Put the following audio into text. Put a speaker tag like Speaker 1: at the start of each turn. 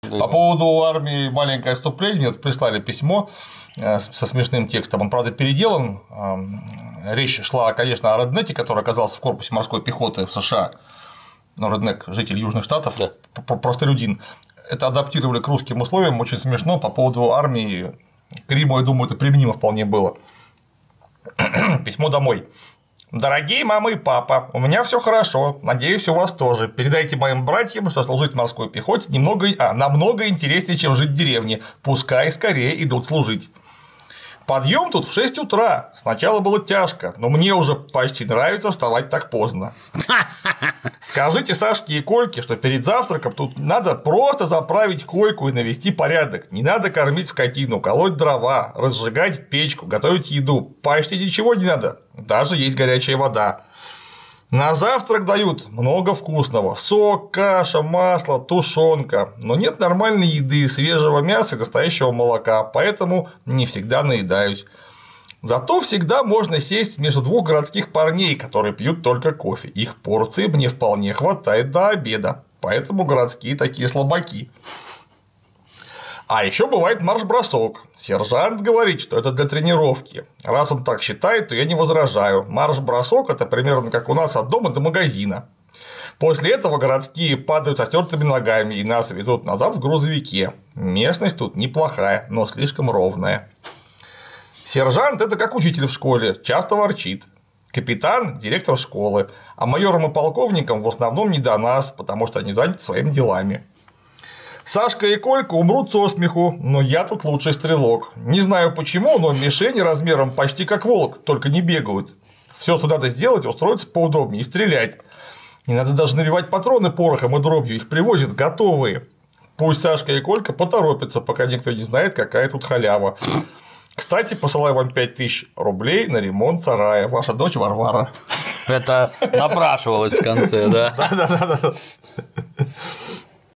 Speaker 1: По поводу армии маленькое отступление, прислали письмо со смешным текстом, он, правда, переделан, речь шла, конечно, о Реднеке, который оказался в корпусе морской пехоты в США, но Реднек – житель Южных Штатов, простолюдин, это адаптировали к русским условиям, очень смешно, по поводу армии, к Риму, я думаю, это применимо вполне было. Письмо домой. Дорогие мама и папа, у меня все хорошо, надеюсь, у вас тоже. Передайте моим братьям, что служить в морской пехоте намного интереснее, чем жить в деревне. Пускай скорее идут служить. Подъем тут в 6 утра. Сначала было тяжко, но мне уже почти нравится вставать так поздно. Скажите Сашке и Кольке, что перед завтраком тут надо просто заправить койку и навести порядок. Не надо кормить скотину, колоть дрова, разжигать печку, готовить еду. Почти ничего не надо. Даже есть горячая вода. На завтрак дают много вкусного. Сок, каша, масло, тушенка. Но нет нормальной еды, свежего мяса и настоящего молока, поэтому не всегда наедаюсь. Зато всегда можно сесть между двух городских парней, которые пьют только кофе. Их порции мне вполне хватает до обеда, поэтому городские такие слабаки. А еще бывает марш-бросок. Сержант говорит, что это для тренировки. Раз он так считает, то я не возражаю. Марш-бросок – это примерно как у нас от дома до магазина. После этого городские падают со стертыми ногами и нас везут назад в грузовике. Местность тут неплохая, но слишком ровная. Сержант – это как учитель в школе, часто ворчит. Капитан – директор школы, а майорам и полковникам в основном не до нас, потому что они заняты своими делами. Сашка и Колька умрут со смеху, но я тут лучший стрелок. Не знаю почему, но мишени размером почти как волк, только не бегают. Все, что надо сделать, устроиться поудобнее и стрелять. Не надо даже набивать патроны порохом и дробью, их привозят готовые. Пусть Сашка и Колька поторопятся, пока никто не знает, какая тут халява. Кстати, посылаю вам 5000 рублей на ремонт сарая. Ваша дочь Варвара.
Speaker 2: Это напрашивалось в конце, да?
Speaker 1: Да.